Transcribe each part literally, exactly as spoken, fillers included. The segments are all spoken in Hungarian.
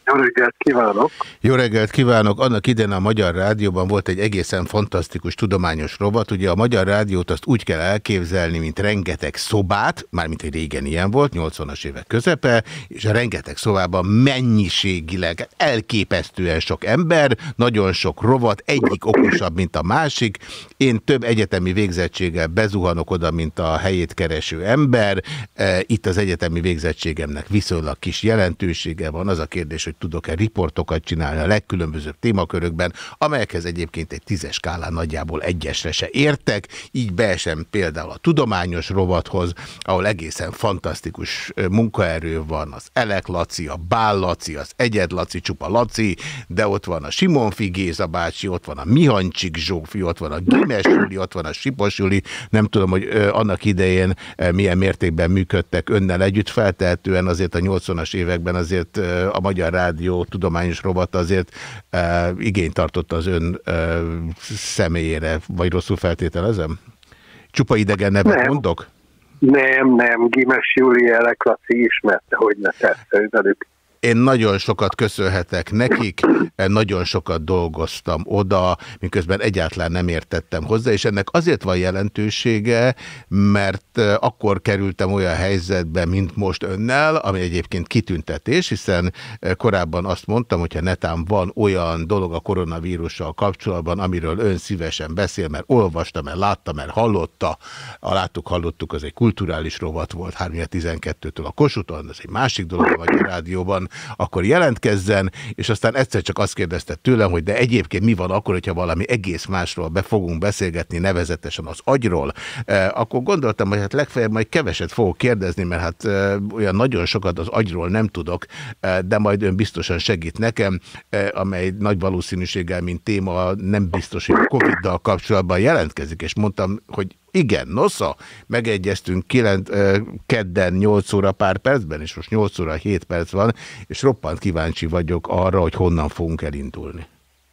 Jó reggelt kívánok! Jó reggelt kívánok! Annak idején a Magyar Rádióban volt egy egészen fantasztikus tudományos rovat. Ugye a Magyar Rádiót azt úgy kell elképzelni, mint rengeteg szobát, mármint egy régen ilyen volt, nyolcvanas évek közepe, és a rengeteg szobában mennyiségileg elképesztően sok ember, nagyon sok rovat, egyik okosabb, mint a másik. Én több egyetemi végzettséggel bezuhanok oda, mint a helyét kereső ember. Itt az egyetemi végzettségemnek viszonylag kis jelentősége van. Az a kérdés, hogy tudok-e riportokat csinálni a legkülönbözőbb témakörökben, amelyekhez egyébként egy tízes skálán nagyjából egyesre se értek. Így beesem például a tudományos rovathoz, ahol egészen fantasztikus munkaerő van, az Elek Laci, a Bál Laci, az Egyed Laci, csupa Laci, de ott van a Simonfi Géza bácsi, ott van a Mihancsik Zsófi, ott van a Gimes Júli, ott van a Sipos Júli. Nem tudom, hogy annak idején milyen mértékben működtek önnel együtt, feltehetően azért a nyolcvanas években azért a Magyar Rádió tudományos robata azért e, igényt tartott az ön e, személyére, vagy rosszul feltételezem? Csupa idegen nevet nem mondok? Nem, nem, Gimes Júli, Elek Laci ismerte, hogy ne persze, velük. Én nagyon sokat köszönhetek nekik, nagyon sokat dolgoztam oda, miközben egyáltalán nem értettem hozzá, és ennek azért van jelentősége, mert akkor kerültem olyan helyzetbe, mint most önnel, ami egyébként kitüntetés, hiszen korábban azt mondtam, hogyha netán van olyan dolog a koronavírussal kapcsolatban, amiről ön szívesen beszél, mert olvasta, mert látta, mert hallotta, a láttuk, hallottuk, az egy kulturális rovat volt, három tizenkettőtől a Kossuthon, ez egy másik dolog vagy a rádióban, akkor jelentkezzen, és aztán egyszer csak azt kérdezte tőlem, hogy de egyébként mi van akkor, hogyha valami egész másról be fogunk beszélgetni, nevezetesen az agyról, e, akkor gondoltam, hogy hát legfeljebb majd keveset fogok kérdezni, mert hát e, olyan nagyon sokat az agyról nem tudok, e, de majd ön biztosan segít nekem, e, amely nagy valószínűséggel, mint téma nem biztos, hogy a Coviddal kapcsolatban jelentkezik, és mondtam, hogy igen, nosza, megegyeztünk kilenc, kedden nyolc óra pár percben, és most nyolc óra hét perc van, és roppant kíváncsi vagyok arra, hogy honnan fogunk elindulni.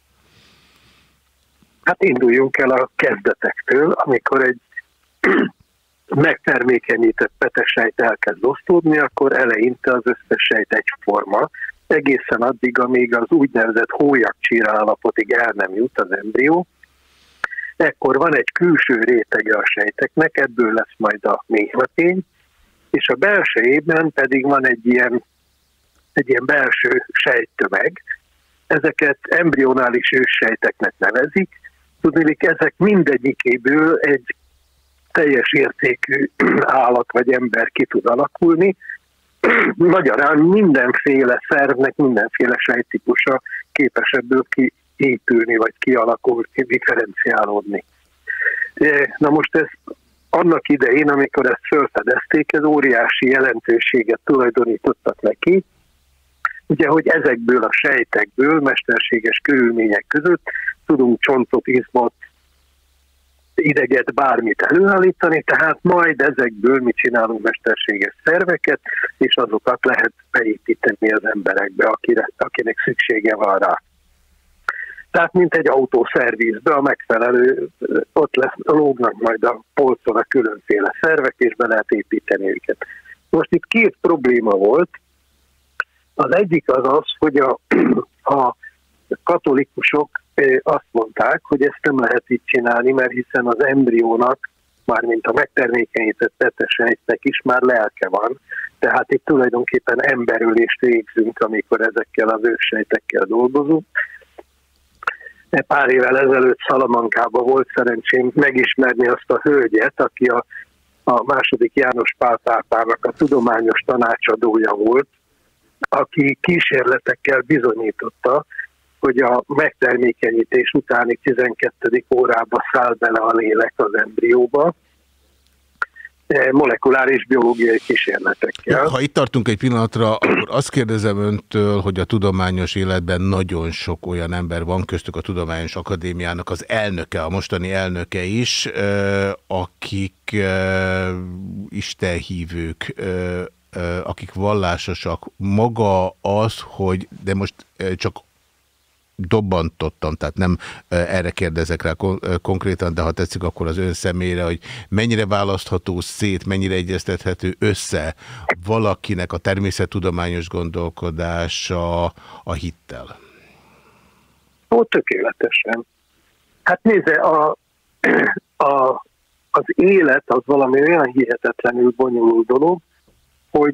Hát induljunk el a kezdetektől, amikor egy megtermékenyített petesejt elkezd osztódni, akkor eleinte az összes sejt egyforma, egészen addig, amíg az úgynevezett hólyagcsíra állapotig el nem jut az embrió. Ekkor van egy külső rétege a sejteknek, ebből lesz majd a méhletény, és a belsejében pedig van egy ilyen, egy ilyen belső sejttömeg. Ezeket embrionális őssejteknek nevezik. Tudniillik, ezek mindegyikéből egy teljes értékű állat vagy ember ki tud alakulni. Magyarán mindenféle szervnek, mindenféle sejttípusa képes ebből ki épülni, vagy kialakulni, differenciálódni. Na most ez annak idején, amikor ezt felfedezték, ez óriási jelentőséget tulajdonítottak neki, ugye, hogy ezekből a sejtekből, mesterséges körülmények között tudunk csontot, izmot, ideget, bármit előállítani, tehát majd ezekből mi csinálunk mesterséges szerveket, és azokat lehet beépíteni az emberekbe, akire, akinek szüksége van rá. Tehát mint egy autószervizbe a megfelelő, ott lesz, lógnak majd a polcon a különféle szervek, és be lehet építeni őket. Most itt két probléma volt. Az egyik az az, hogy a, a katolikusok azt mondták, hogy ezt nem lehet így csinálni, mert hiszen az embriónak, mármint a megtermékenyített petesejtnek is már lelke van. Tehát itt tulajdonképpen emberölést végzünk, amikor ezekkel az őssejtekkel dolgozunk. Pár évvel ezelőtt Salamancában volt szerencsém megismerni azt a hölgyet, aki a, a második János Pál pápának a tudományos tanácsadója volt, aki kísérletekkel bizonyította, hogy a megtermékenyítés utáni tizenkettedik órába száll bele a lélek az embrióba, molekuláris biológiai kísérletekkel. Ha itt tartunk egy pillanatra, akkor azt kérdezem öntől, hogy a tudományos életben nagyon sok olyan ember van, köztük a Tudományos Akadémiának az elnöke, a mostani elnöke is, akik istenhívők, akik vallásosak. Maga az, hogy, de most csak dobbantottam, tehát nem erre kérdezek rá konkrétan, de ha tetszik, akkor az ön személyre, hogy mennyire választható szét, mennyire egyeztethető össze valakinek a természettudományos gondolkodása a hittel? Ó, tökéletesen. Hát nézze, a, a, az élet az valami olyan hihetetlenül bonyolult dolog, hogy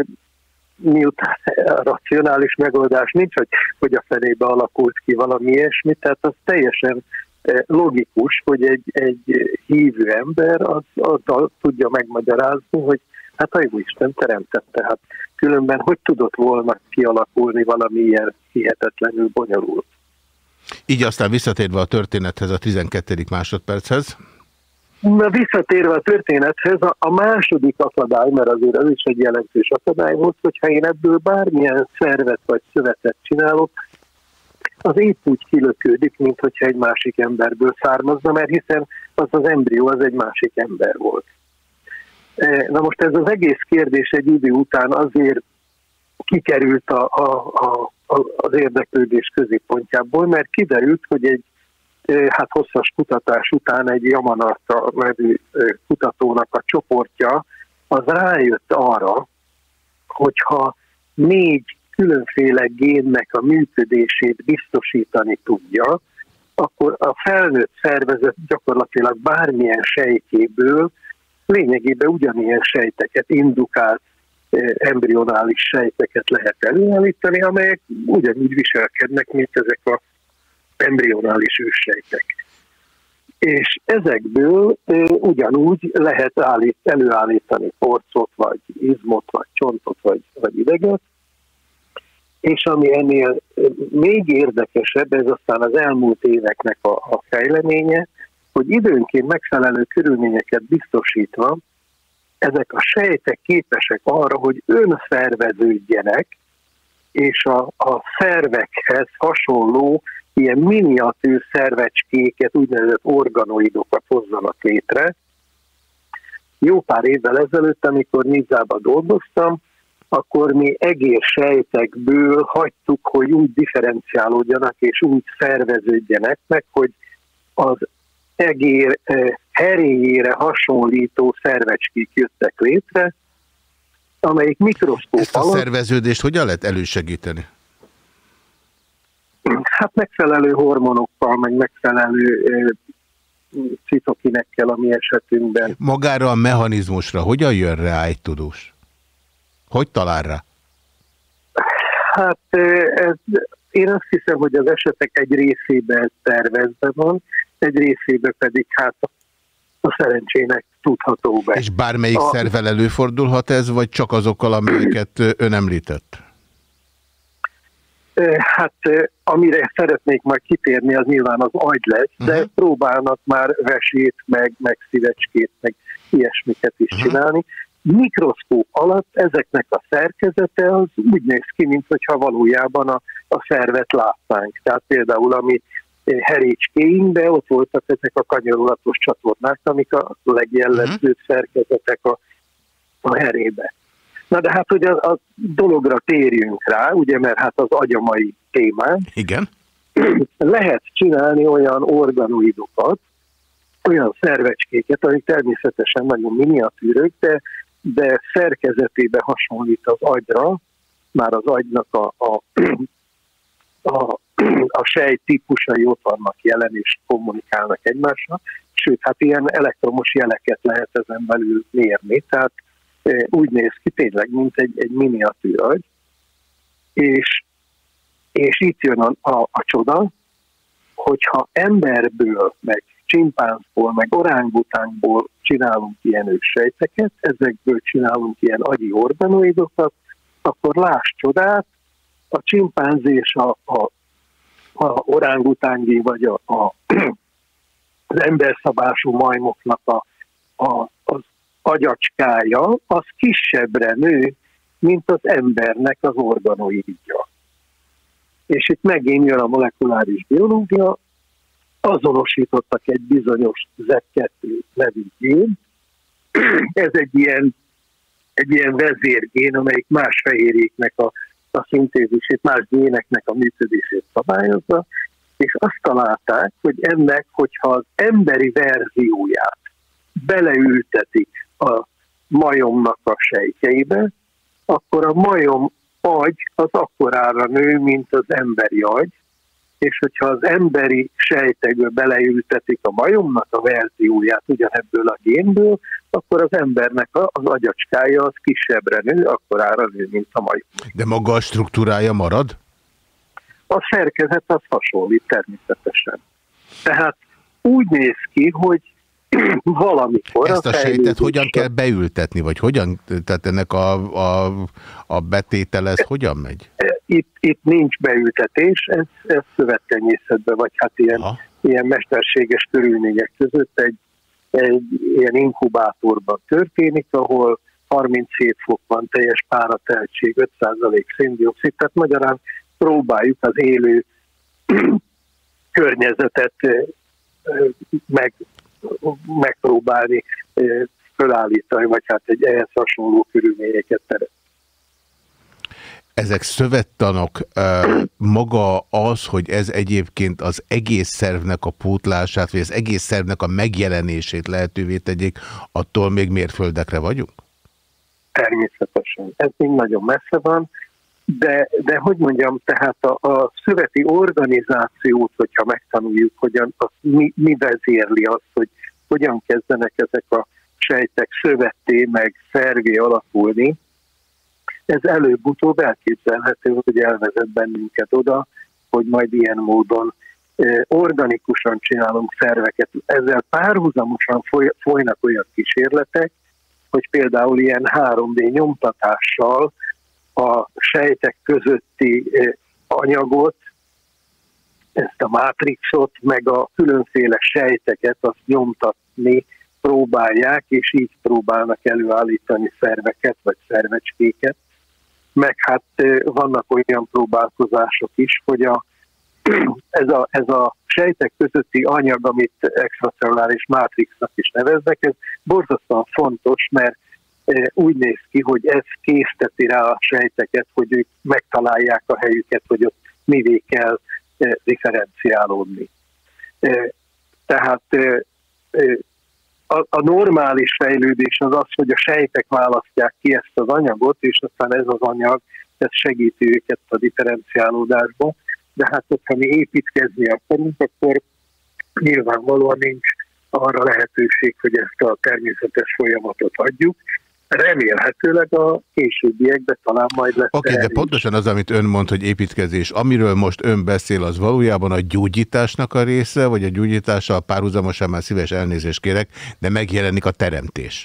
miután a racionális megoldás nincs, hogy, hogy a fenébe alakult ki valami ilyesmi, tehát az teljesen logikus, hogy egy, egy hívő ember az, azzal tudja megmagyarázni, hogy hát a Jóisten teremtette, hát különben hogy tudott volna kialakulni valami ilyen hihetetlenül bonyolult. Így aztán visszatérve a történethez, a tizenkettedik másodperchez. Visszatérve a történethez, a második akadály, mert azért ez is egy jelentős akadály volt, hogyha én ebből bármilyen szervet vagy szövetet csinálok, az épp úgy kilökődik, mint hogyha egy másik emberből származna, mert hiszen az az embrió az egy másik ember volt. Na most ez az egész kérdés egy idő után azért kikerült a, a, a, az érdeklődés középpontjából, mert kiderült, hogy egy hát hosszas kutatás után egy Yamanaka nevű kutatónak a csoportja az rájött arra, hogyha négy különféle génnek a működését biztosítani tudja, akkor a felnőtt szervezet gyakorlatilag bármilyen sejtjéből lényegében ugyanilyen sejteket, indukált embrionális sejteket lehet előállítani, amelyek ugyanúgy viselkednek, mint ezek a embrionális őssejtek. És ezekből e, ugyanúgy lehet állít, előállítani porcot, vagy izmot, vagy csontot, vagy, vagy ideget. És ami ennél még érdekesebb, ez aztán az elmúlt éveknek a, a fejleménye, hogy időnként megfelelő körülményeket biztosítva, ezek a sejtek képesek arra, hogy önszerveződjenek, és a, a szervekhez hasonló ilyen miniatűr szervecskéket, úgynevezett organoidokat hozzanak létre. Jó pár évvel ezelőtt, amikor Nizában dolgoztam, akkor mi egész sejtekből hagytuk, hogy úgy differenciálódjanak és úgy szerveződjenek meg, hogy az egér heréjére hasonlító szervecskék jöttek létre, amelyik mikroszkóp Ezt a alatt... szerveződést hogyan lehet elősegíteni? Hát megfelelő hormonokkal, meg megfelelő citokinekkel a mi esetünkben. Magára a mechanizmusra hogyan jön rá egy tudós? Hogy talál rá? Hát ez, én azt hiszem, hogy az esetek egy részében tervezve van, egy részében pedig hát a szerencsének tudható be. És bármelyik a... szervvel előfordulhat ez, vagy csak azokkal, amelyeket ön említett? Hát amire szeretnék majd kitérni, az nyilván az agy lesz, de uh-huh. próbálnak már vesét, meg, meg szívecskét, meg ilyesmiket is uh-huh. csinálni. Mikroszkóp alatt ezeknek a szerkezete az úgy néz ki, mintha valójában a, a szervet látnánk. Tehát például ami herécskéinkben ott voltak ezek a kanyarulatos csatornák, amik a legjellemzőbb uh-huh. szerkezetek a, a herébe. Na de hát, hogy a, a dologra térjünk rá, ugye, mert hát az agy a mai témán. Igen. Lehet csinálni olyan organoidokat, olyan szervecskéket, amik természetesen nagyon miniatűrök, de, de szerkezetében hasonlít az agyra, már az agynak a, a, a, a sejt típusai ott vannak jelen, és kommunikálnak egymással. Sőt, hát ilyen elektromos jeleket lehet ezen belül mérni, tehát úgy néz ki tényleg, mint egy, egy miniatűr agy, és, és itt jön a, a, a csoda, hogyha emberből, meg csimpánzból, meg orángutánkból csinálunk ilyen őssejteket, ezekből csinálunk ilyen agyi organoidokat, akkor láss csodát, a csimpánz és a, a, a orángutángi, vagy a, a, az emberszabású majmoknak a, a, az agyacskája, az kisebbre nő, mint az embernek az organoidja. És itt megint jön a molekuláris biológia, azonosítottak egy bizonyos zet kettő nevű gén. Ez egy ilyen, egy ilyen vezérgén, amelyik más fehérjéknek a, a a szintézisét, más géneknek a működését szabályozza, és azt találták, hogy ennek, hogyha az emberi verzióját beleültetik a majomnak a sejtjeibe, akkor a majom agy az akkorára nő, mint az emberi agy, és hogyha az emberi sejtekbe beleültetik a majomnak a verzióját ugyanebből a génből, akkor az embernek az agyacskája az kisebbre nő, akkorára nő, mint a majom. De maga a struktúrája marad? A szerkezet az hasonlít természetesen. Tehát úgy néz ki, hogy valamikor... Ezt a, a sejtet hogyan kell beültetni, vagy hogyan, tehát ennek a, a, a betétele, ez hogyan megy? Itt, itt nincs beültetés, ez, ez szövettenyészetben, vagy hát ilyen, ilyen mesterséges körülmények között egy, egy ilyen inkubátorban történik, ahol harminchét fok van, teljes párateltség, öt százalék széndioxid, tehát magyarán próbáljuk az élő környezetet meg, megpróbálni fölállítani, vagy hát egy ehhez hasonló körülményeket teremteni. Ezek szövettanok, maga az, hogy ez egyébként az egész szervnek a pótlását, vagy az egész szervnek a megjelenését lehetővé tegyék, attól még mérföldekre vagyunk? Természetesen. Ez még nagyon messze van, de, de hogy mondjam, tehát a, a szöveti organizációt, hogyha megtanuljuk, hogyan, az mi, mi vezérli azt, hogy hogyan kezdenek ezek a sejtek szövetté, meg szervé alakulni, ez előbb-utóbb elképzelhető, hogy elvezet bennünket oda, hogy majd ilyen módon eh, organikusan csinálunk szerveket. Ezzel párhuzamosan foly, folynak olyan kísérletek, hogy például ilyen három dé nyomtatással a sejtek közötti eh, anyagot, ezt a mátrixot, meg a különféle sejteket azt nyomtatni próbálják, és így próbálnak előállítani szerveket, vagy szervecskéket. Meg hát vannak olyan próbálkozások is, hogy a, ez, a, ez a sejtek közötti anyag, amit extracelluláris mátrixnak is neveznek, ez borzasztóan fontos, mert úgy néz ki, hogy ez készteti rá a sejteket, hogy ők megtalálják a helyüket, hogy ott mivé kell differenciálódni. Tehát a, a normális fejlődés az az, hogy a sejtek választják ki ezt az anyagot, és aztán ez az anyag, ez segíti őket a differenciálódásba, de hát hogyha mi építkezni akarunk, akkor nyilvánvalóan nincs arra lehetőség, hogy ezt a természetes folyamatot adjuk. Remélhetőleg a későbbiekben talán majd lesz. Oké, okay, de pontosan az, amit ön mond, hogy építkezés, amiről most ön beszél, az valójában a gyógyításnak a része, vagy a gyógyítással párhuzamosan, már szíves elnézést kérek, de megjelenik a teremtés?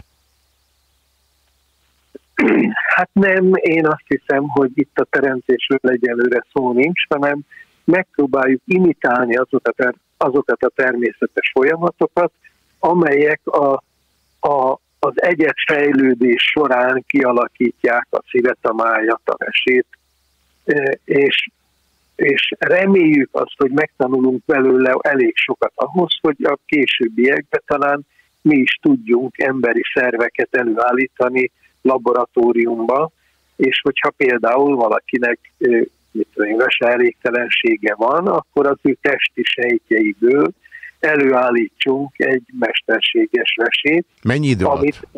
Hát nem, én azt hiszem, hogy itt a teremtésről egyelőre szó nincs, hanem megpróbáljuk imitálni azokat a, azokat a természetes folyamatokat, amelyek a, a az egyed fejlődés során kialakítják a szívet, a májat, a vesét, és, és reméljük azt, hogy megtanulunk belőle elég sokat ahhoz, hogy a későbbiekben talán mi is tudjunk emberi szerveket előállítani laboratóriumba, és hogyha például valakinek mit tudom, veseelégtelensége van, akkor az ő testi sejtjeiből előállítsunk egy mesterséges vesét. Mennyi idő amit... alatt?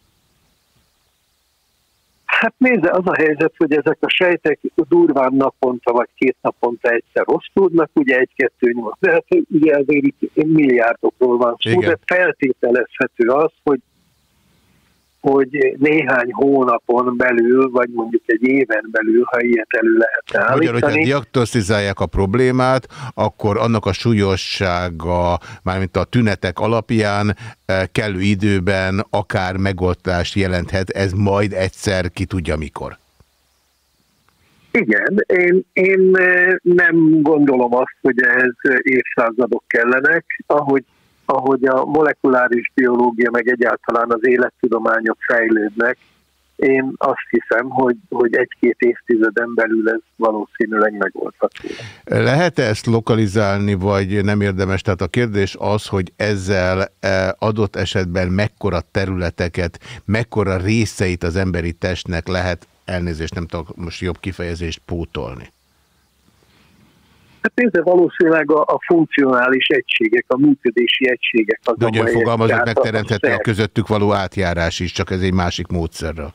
Hát nézze, az a helyzet, hogy ezek a sejtek durván naponta vagy két naponta egyszer osztódnak, ugye egy-kettő nyolc, de hát ugye azért itt milliárdokról van szó, igen. De feltételezhető az, hogy hogy néhány hónapon belül, vagy mondjuk egy éven belül, ha ilyet elő lehet állítani. Magyar, hogyha diagnosztizálják a problémát, akkor annak a súlyossága, mármint a tünetek alapján kellő időben akár megoldást jelenthet, ez majd egyszer ki tudja mikor. Igen, én, én nem gondolom azt, hogy ehhez évszázadok kellenek, ahogy ahogy a molekuláris biológia, meg egyáltalán az élettudományok fejlődnek, én azt hiszem, hogy, hogy egy-két évtizeden belül ez valószínűleg megoldható. Lehet-e ezt lokalizálni, vagy nem érdemes? Tehát a kérdés az, hogy ezzel adott esetben mekkora területeket, mekkora részeit az emberi testnek lehet elnézést, nem tudok most jobb kifejezést pótolni? Hát nézze, valószínűleg a, a funkcionális egységek, a működési egységek azok, de ugyan fogalmazott, megteremtette a, a közöttük való átjárás is, csak ez egy másik módszerrel.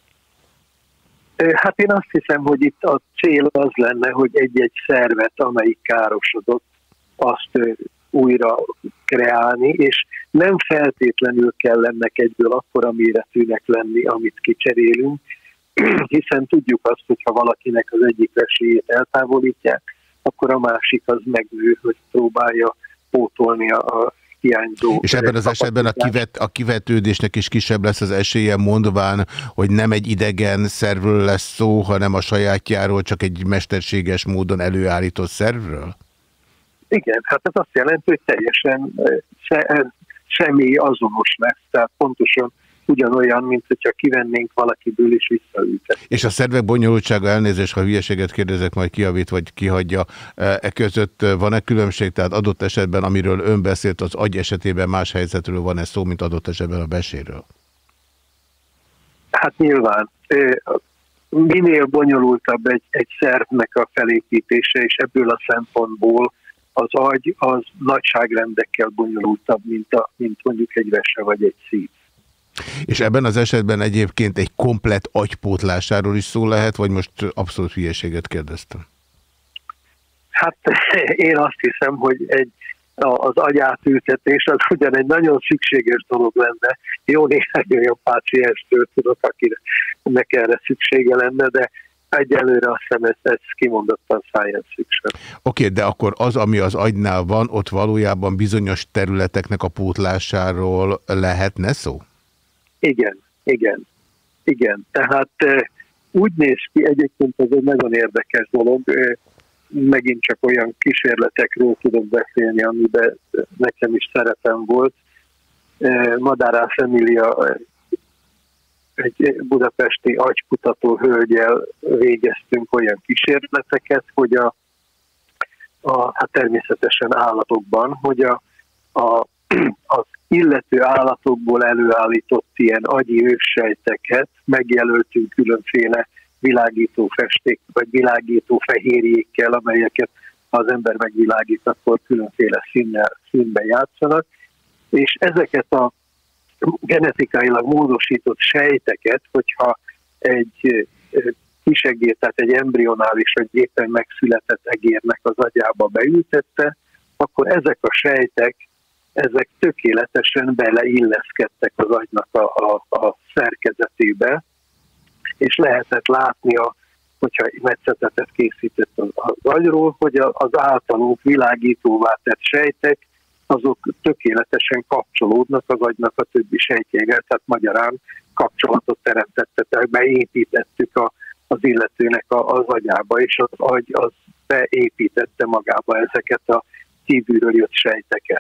Hát én azt hiszem, hogy itt a cél az lenne, hogy egy-egy szervet, amelyik károsodott, azt újra kreálni, és nem feltétlenül kell ennek egyből akkora méretűnek lenni, amit kicserélünk, hiszen tudjuk azt, hogyha valakinek az egyik vesélyét eltávolítják, akkor a másik az megnő, hogy próbálja pótolni a, a hiányzó. És ebben az esetben a, kivet, a kivetődésnek is kisebb lesz az esélye, mondván, hogy nem egy idegen szervről lesz szó, hanem a sajátjáról, csak egy mesterséges módon előállított szervről? Igen, hát ez azt jelenti, hogy teljesen se, semmi azonos lesz, tehát pontosan ugyanolyan, mint hogyha kivennénk valakiből és visszaültetnénk. És a szervek bonyolultsága, elnézést, ha hülyeséget kérdezek, majd kijavít vagy kihagyja, e között van-e különbség? Tehát adott esetben, amiről ön beszélt, az agy esetében más helyzetről van-e szó, mint adott esetben a beséről? Hát nyilván. Minél bonyolultabb egy, egy szervnek a felépítése, és ebből a szempontból az agy az nagyságrendekkel bonyolultabb, mint, a, mint mondjuk egy vese vagy egy szív. És ebben az esetben egyébként egy komplett agypótlásáról is szó lehet, vagy most abszolút hülyeséget kérdeztem? Hát én azt hiszem, hogy egy, az agyátültetés az ugyan egy nagyon szükséges dolog lenne. Jó néhány olyan pácienstől tudok, akinek erre szüksége lenne, de egyelőre azt hiszem, ez, ez kimondottan science fiction. Oké, okay, de akkor az, ami az agynál van, ott valójában bizonyos területeknek a pótlásáról lehetne szó? Igen, igen, igen. Tehát úgy néz ki, egyébként ez egy nagyon érdekes dolog, megint csak olyan kísérletekről tudok beszélni, amiben nekem is szerepem volt. Madárász Emília, egy budapesti agykutató hölgyel végeztünk olyan kísérleteket, hogy a, a hát természetesen állatokban, hogy a, a, az illető állatokból előállított ilyen agyi őssejteket megjelöltünk különféle világító festék, vagy világító fehérjékkel, amelyeket az ember megvilágít, akkor különféle színnel, színben játszanak, és ezeket a genetikailag módosított sejteket, hogyha egy kisegér, tehát egy embrionális, vagy éppen megszületett egérnek az agyába beültette, akkor ezek a sejtek, ezek tökéletesen beleilleszkedtek az agynak a, a, a szerkezetébe, és lehetett látni, a, hogyha metszetetet készített az, az agyról, hogy az általunk világítóvá tett sejtek, azok tökéletesen kapcsolódnak az agynak a többi sejtjével, tehát magyarán kapcsolatot teremtettek, beépítettük a, az illetőnek a, az agyába, és az agy az beépítette magába ezeket a kívülről jött sejteket.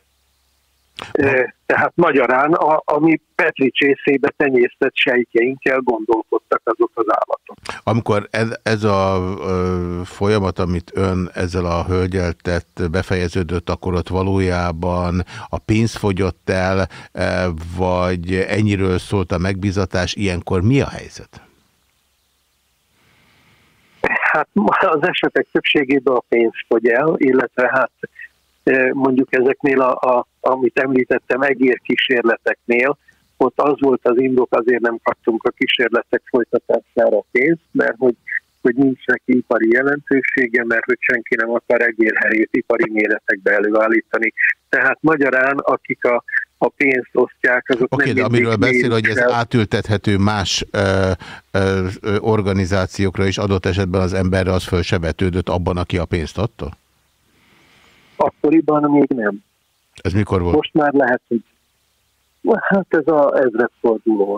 Tehát magyarán, a, ami Petri csészébe tenyésztett sejtjeinkkel gondolkodtak azok az állatok. Amikor ez, ez a ö, folyamat, amit ön ezzel a hölgyel tett, befejeződött, akkor ott valójában a pénz fogyott el, e, vagy ennyiről szólt a megbízatás, ilyenkor mi a helyzet? Hát az esetek többségében a pénz fogy el, illetve hát mondjuk ezeknél, a, a, amit említettem, egérkísérleteknél, ott az volt az indok, azért nem kaptunk a kísérletek folytatására pénzt, mert hogy, hogy nincs neki ipari jelentősége, mert hogy senki nem akar egérherét ipari méretekbe előállítani. Tehát magyarán, akik a, a pénzt osztják, azok okay, nem mindig... Oké, de amiről beszél, hogy ez átültethető más ö, ö, ö, organizációkra is, adott esetben az emberre az föl se vetődött abban, aki a pénzt adta? Akkoriban még nem. Ez mikor volt? Most már lehet, hogy hát ez az ezredforduló.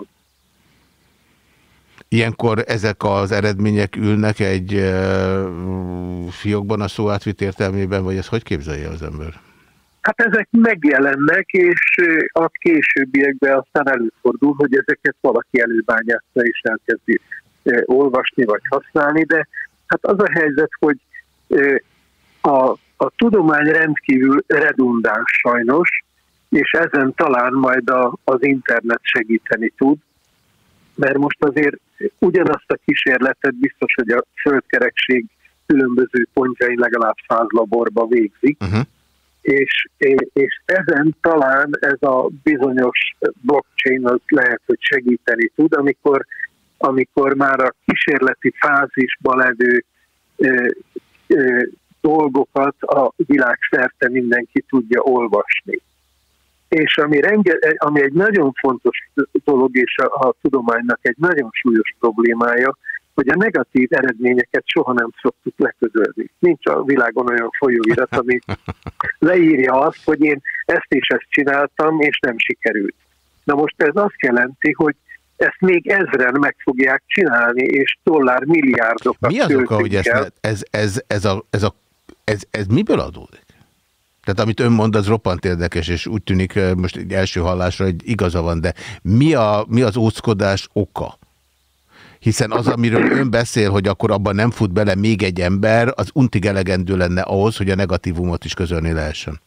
Ilyenkor ezek az eredmények ülnek egy uh, fiókban a szó átvitt értelmében, vagy ezt hogy képzelje az ember? Hát ezek megjelennek, és a későbbiekben aztán előfordul, hogy ezeket valaki előbányászta és elkezdi uh, olvasni vagy használni, de hát az a helyzet, hogy uh, a A tudomány rendkívül redundáns sajnos, és ezen talán majd a, az internet segíteni tud. mert most azért ugyanazt a kísérletet biztos, hogy a földkerekség különböző pontjain legalább száz laborba végzik, uh-huh. és, és ezen talán ez a bizonyos blockchain az lehet, hogy segíteni tud, amikor, amikor már a kísérleti fázisban levő ö, ö, dolgokat a világszerte mindenki tudja olvasni. És ami, renge, ami egy nagyon fontos dolog, és a, a tudománynak egy nagyon súlyos problémája, hogy a negatív eredményeket soha nem szoktuk leközölni. Nincs a világon olyan folyóirat, ami leírja azt, hogy én ezt és ezt csináltam, és nem sikerült. Na most ez azt jelenti, hogy ezt még ezren meg fogják csinálni, és dollár milliárdokat. Mi az oka, hogy ez, ez, ez, ez, a, ez, a, ez, ez miből adódik? Tehát amit ön mond, az roppant érdekes, és úgy tűnik most egy első hallásra, hogy igaza van, de mi, a, mi az óckodás oka? Hiszen az, amiről ön beszél, hogy akkor abban nem fut bele még egy ember, az untig elegendő lenne ahhoz, hogy a negatívumot is közölni lehessen.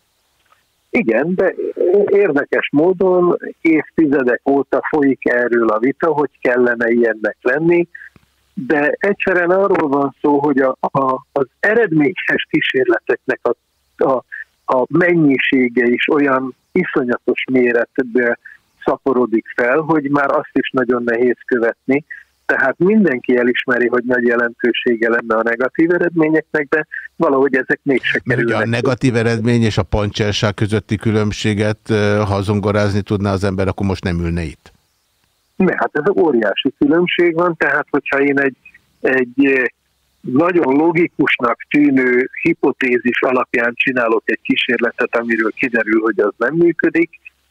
Igen, de érdekes módon évtizedek óta folyik erről a vita, hogy kellene ilyennek lenni, de egyszerűen arról van szó, hogy a, a, az eredményes kísérleteknek a, a, a mennyisége is olyan iszonyatos méretbe szaporodik fel, hogy már azt is nagyon nehéz követni. Tehát mindenki elismeri, hogy nagy jelentősége lenne a negatív eredményeknek, de valahogy ezek mégse kerülnek. A negatív eredmény és a pancserság közötti különbséget, ha zongorázni tudná az ember, akkor most nem ülne itt. Ne, hát ez óriási különbség van, tehát hogyha én egy, egy nagyon logikusnak tűnő hipotézis alapján csinálok egy kísérletet, amiről kiderül, hogy az nem működik,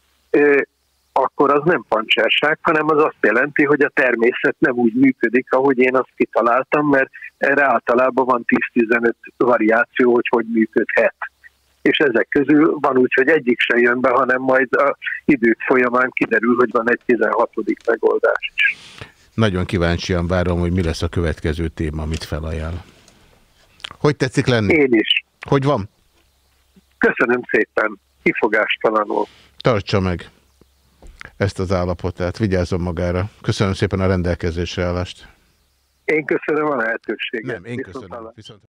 akkor az nem pancserság, hanem az azt jelenti, hogy a természet nem úgy működik, ahogy én azt kitaláltam, mert erre általában van tíz-tizenöt variáció, hogy hogy működhet. És ezek közül van úgy, hogy egyik se jön be, hanem majd az idők folyamán kiderül, hogy van egy tizenhatodik megoldás is. Nagyon kíváncsian várom, hogy mi lesz a következő téma, amit felajánl. Hogy tetszik lenni? Én is. Hogy van? Köszönöm szépen. Kifogástalanul. Tartsa meg ezt az állapotát. Vigyázzon magára. Köszönöm szépen a rendelkezésre állást. Én köszönöm a lehetőséget. Nem, én köszönöm. Viszont